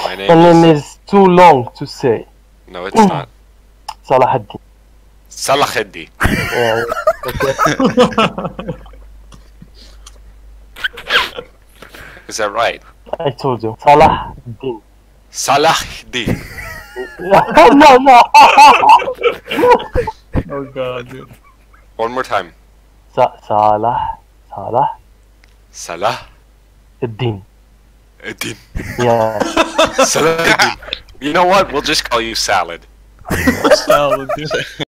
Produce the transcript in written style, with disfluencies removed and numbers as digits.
My The name is too long to say. No, it's not. Salah ad-Din. Salahuddin. Yeah, okay. Is that right? I told you. Salah ad-Din. Salahuddin. No, no. Oh god, dude. One more time. Salah Salah. ad-Din. Din. Yeah. Salahuddin. You know what? We'll just call you Salad. Salad, dude.